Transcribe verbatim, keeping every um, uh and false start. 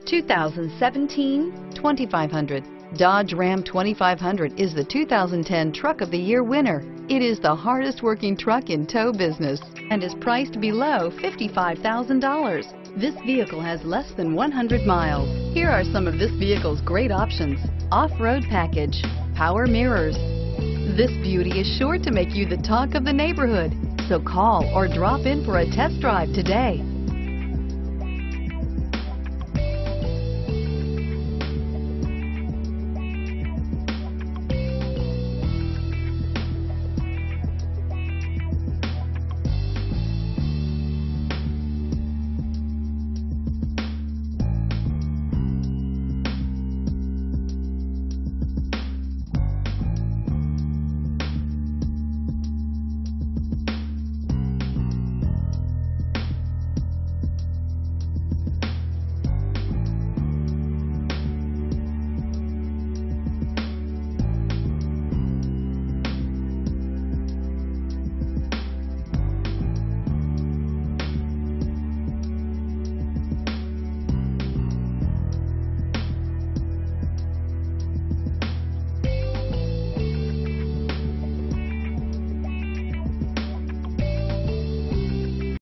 two thousand seventeen twenty-five hundred. Dodge Ram twenty-five hundred is the two thousand ten Truck of the Year winner. It is the hardest working truck in tow business and is priced below fifty-five thousand dollars. This vehicle has less than one hundred miles. Here are some of this vehicle's great options: off-road package, power mirrors. This beauty is sure to make you the talk of the neighborhood. So call or drop in for a test drive today.